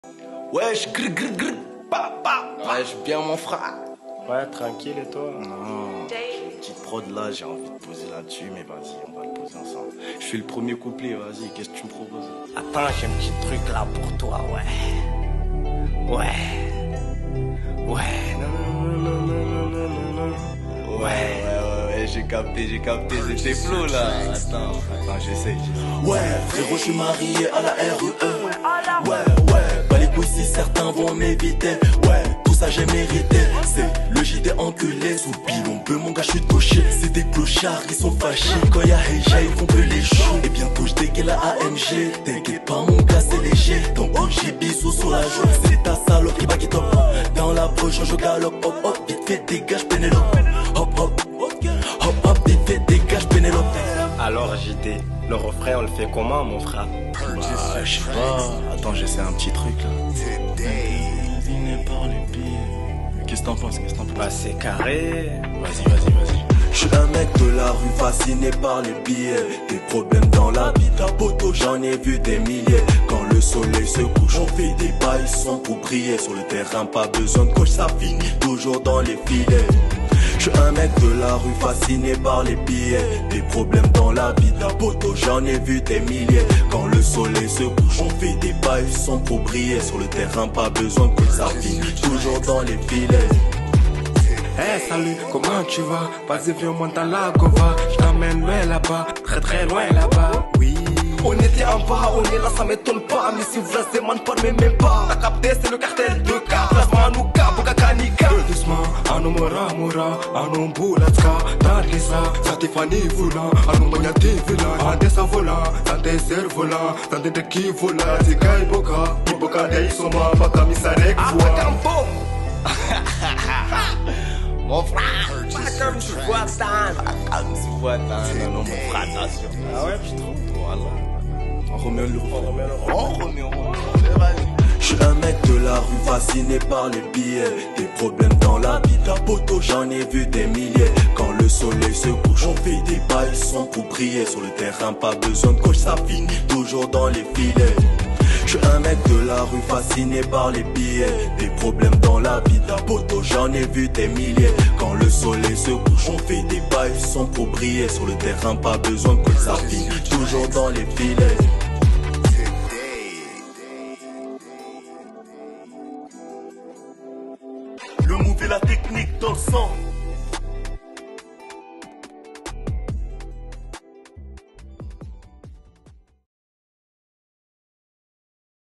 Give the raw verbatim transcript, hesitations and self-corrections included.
Wesh, grr grr grr, pa pa. Wesh, bien mon frère. Ouais, tranquille et toi? Non, petite prod là, j'ai envie de poser là-dessus, mais vas-y, on va le poser ensemble. Je fais le premier couplet, vas-y, qu'est-ce que tu me proposes? Attends, j'ai un petit truc là pour toi, ouais. Ouais. Ouais, non, non, non, non, non, non, non, non. Ouais, ouais, ouais, ouais, j'ai capté, j'ai capté, c'était flow là. Attends, attends, j'essaye. Ouais, frérot, je suis marié à la R E E. Ouais, ouais, pas les couilles si certains vont m'éviter. Ouais, tout ça j'ai mérité. C'est le J D enculé, sous pilon peu, mon gars, je suis touché. C'est des clochards qui sont fâchés. Quand y'a Heja, ils font que les choux. Et bientôt je dégaine la A M G. T'inquiète pas, mon gars, c'est léger. Ton j'ai bisous sur la joue. C'est ta salope qui va qui top. Dans la poche, je galope. Hop, hop, vite fait, dégage, Pénélope. Hop, hop, hop, hop, vite fait, dégage, Pénélope. Alors, J D, le refrain, on le fait comment, mon frère? Bah, je sais pas. Attends, j'essaie un petit truc là. Par les pieds. Qu'est-ce que t'en penses? Qu'est-ce que t'en penses? Bah, c'est carré. Vas-y, vas-y, vas-y. Je suis un mec de la rue fasciné par les billets. Des problèmes dans la vie d'un poteau, j'en ai vu des milliers. Quand le soleil se couche, on fait des bails sans pour briller. Sur le terrain, pas besoin de coach, ça finit toujours dans les filets. Je suis un mec de la rue fasciné par les billets. Des problèmes dans la vie d'un poteau, j'en ai vu des milliers. Quand le soleil se couche, on fait des bails sans pour briller. Sur le terrain, pas besoin de coach, ça finit toujours dans les filets. Hey salut, comment tu vas? Vas-y viens monte à la Gova. J't'emmène loin là-bas, très très loin là-bas. Oui. On était en bas, on est là, ça m'étonne pas. Mais si vous la demande pas, mais même pas. T'as capté, c'est le cartel de K. Plasma Nuka, Boka Kanika. Doucement, anu mora mora, anu bulatska. Tandisa, Satifani volant, anu manyati villa. Ande sa volant, tante ser volant, tante de qui volant. Zikai boka, boka de isoma, baka misarek voa. Mon frère, Pas comme tu vois, Stan. comme tu vois, non, non, mon frère, attention. Ah ouais, tu trouves? Voilà. On remet le On remet le refrain. On remet, on remet. Je suis un mec de la rue fasciné par les billets. Des problèmes dans la vie d'un poteau, j'en ai vu des milliers. Quand le soleil se couche, on fait des bails sans pour briller. Sur le terrain, pas besoin de coach, ça finit toujours dans les filets. Je suis un mec de la rue fasciné par les billets. Des problèmes dans la vie d'un poteau, j'en ai vu des milliers. Quand le soleil se couche, on fait des bails sans pour briller. Sur le terrain, pas besoin de coach, ça finit toujours dans les filets. Le move et la technique dans le sang.